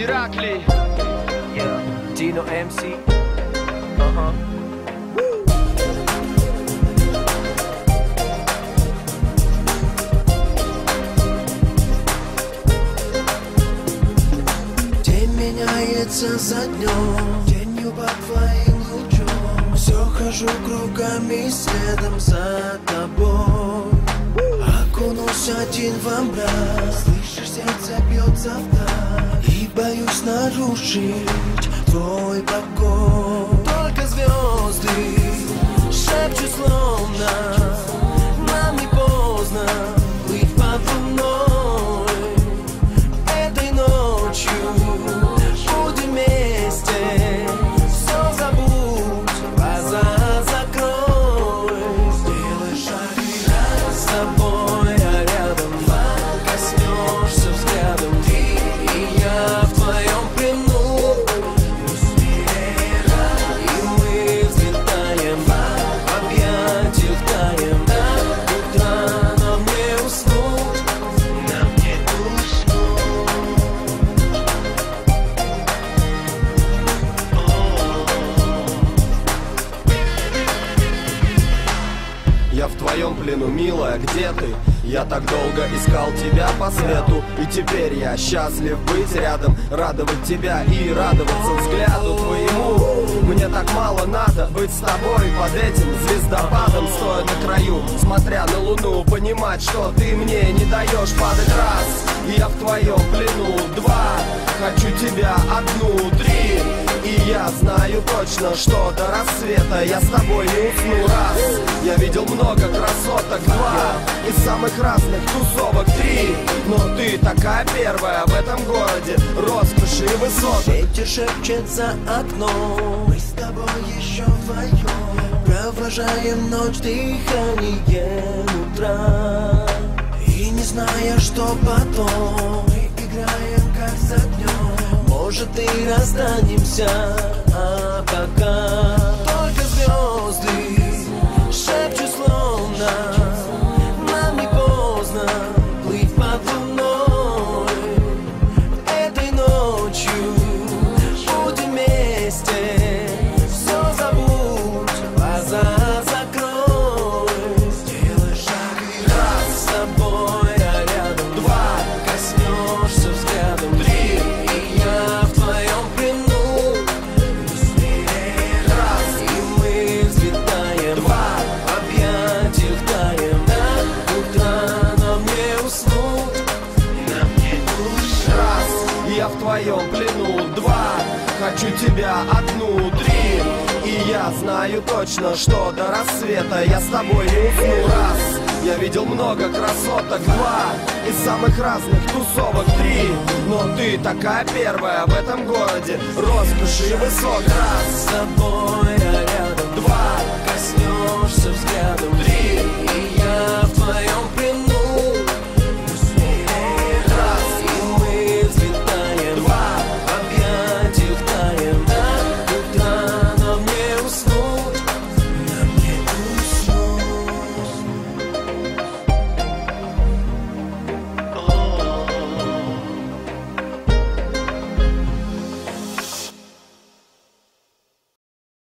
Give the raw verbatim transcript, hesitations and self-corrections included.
Ираклий. Yeah, Dino эм си. Uh-huh. День меняется за днем, тенью под твоим лучом. Все хожу кругами следом за тобой. Окунусь один во мрак, слышишь, сердце бьется вдаль. И боюсь нарушить твой покой. Только звезды шепчут словно нам не поздно быть под луной. Этой ночью будем вместе. Все забудь, глаза закрой. Сделай шаг и раз с тобой, а рядом коснешься взглядом. Ты и я в твоем плену. И мы взлетаем, в объятиях таем. До утра нам не уснуть, нам не уснуть. Я в твоем плену, милая, где ты? Я так долго искал тебя по свету, и теперь я счастлив быть рядом, радовать тебя и радоваться взгляду твоему. Мне так мало надо быть с тобой под этим звездопадом, стоя на краю, смотря на луну, понимать, что ты мне не даешь падать. Раз, я в твоем плену. Два, хочу тебя. Одну, три, и я знаю точно, что до рассвета я с тобой не усну. Раз, я видел много красоток. Два, из самых разных тусовок. Три, но ты такая первая в этом городе, роскоши и высоток. Ветер шепчет за окном, мы с тобой еще вдвоем провожаем ночь дыханием утра. И не зная, что потом, мы играем как за днем. Может и расстанемся, а пока только звезды шепчут словно нам не поздно плыть под луной. Этой ночью будем вместе. Все забудь, глаза закрой. Сделай шаг и раз с тобой, а рядом два, коснешься взглядом. Три, и я в твоем плену. Раз, и мы взлетаем. Два, в объятиях таем. До утра нам не уснуть, нам не уснуть. Раз, я в твоем плену. Два, хочу тебя. Одну, три, и я знаю точно, что до рассвета я с тобой не усну. Раз, я видел много красоток. Два, из самых разных тусовок. Три, но ты такая первая в этом городе, роскоши и высот. Раз, С тобой, а рядом два, коснешься взгляд.